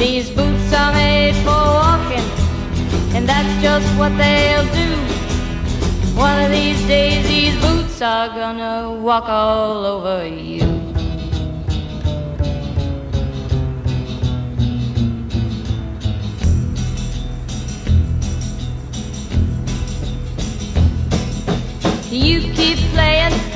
These boots are made for walking, and that's just what they'll do. One of these days these boots are gonna walk all over you. You keep playing